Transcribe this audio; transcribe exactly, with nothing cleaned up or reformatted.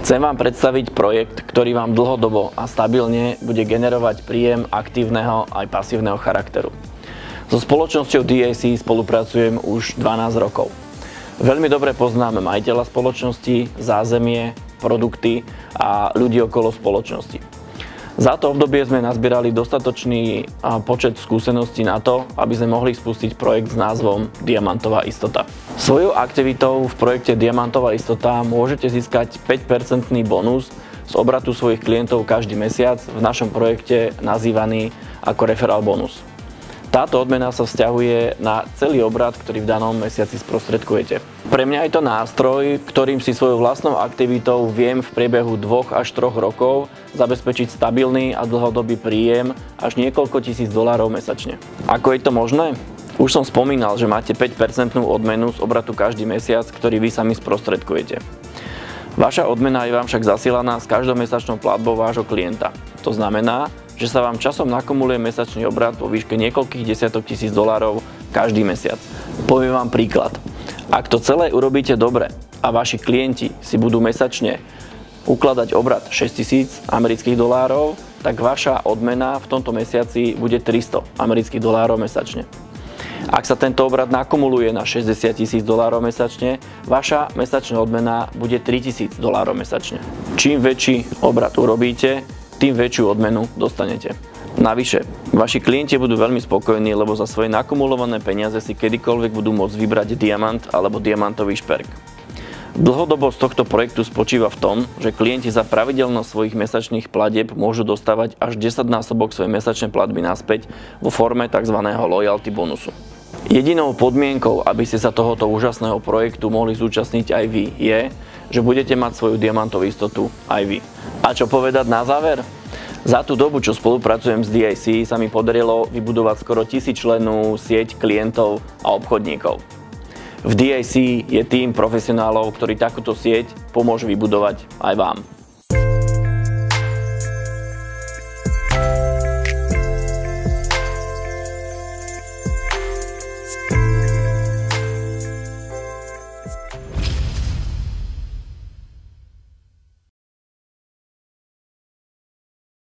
Chcem vám predstaviť projekt, ktorý vám dlhodobo a stabilne bude generovať príjem aktívneho aj pasívneho charakteru. So spoločnosťou dé á cé spolupracujem už dvanásť rokov. Veľmi dobre poznám majiteľa spoločnosti, zázemie, produkty a ľudí okolo spoločnosti. Za to obdobie sme nazbierali dostatočný počet skúseností na to, aby sme mohli spustiť projekt s názvom Diamantová istota. Svojou aktivitou v projekte Diamantová istota môžete získať päť percentný bonus z obratu svojich klientov každý mesiac v našom projekte nazývaný ako referál bonus. Táto odmena sa vzťahuje na celý obrat, ktorý v danom mesiaci sprostredkujete. Pre mňa je to nástroj, ktorým si svojou vlastnou aktivitou viem v priebehu dvoch až troch rokov zabezpečiť stabilný a dlhodobý príjem až niekoľko tisíc dolárov mesačne. Ako je to možné? Už som spomínal, že máte päť percentnú odmenu z obratu každý mesiac, ktorý vy sami sprostredkujete. Vaša odmena je vám však zasielaná s každou mesačnou platbou vášho klienta. To znamená, že sa vám časom nakumuluje mesačný obrat vo výške niekoľkých desiatok tisíc dolárov každý mesiac. Poviem vám príklad. Ak to celé urobíte dobre a vaši klienti si budú mesačne ukladať obrat šesťtisíc amerických dolárov, tak vaša odmena v tomto mesiaci bude tristo amerických dolárov mesačne. Ak sa tento obrat nakumuluje na šesťdesiat tisíc dolárov mesačne, vaša mesačná odmena bude tritisíc dolárov mesačne. Čím väčší obrat urobíte, tým väčšiu odmenu dostanete. Navyše, vaši klienti budú veľmi spokojní, lebo za svoje nakumulované peniaze si kedykoľvek budú môcť vybrať diamant alebo diamantový šperk. Dlhodobosť tohto projektu spočíva v tom, že klienti za pravidelnosť svojich mesačných platieb môžu dostávať až desaťnásobok svojej mesačnej platby naspäť vo forme tzv. Loyalty bonusu. Jedinou podmienkou, aby ste sa tohoto úžasného projektu mohli zúčastniť aj vy, je, že budete mať svoju diamantovú istotu aj vy. A čo povedať na záver? Za tú dobu, čo spolupracujem s dé á cé, sa mi podarilo vybudovať skoro tisícčlennú sieť klientov a obchodníkov. V dé á cé je tím profesionálov, ktorí takúto sieť pomôže vybudovať aj vám.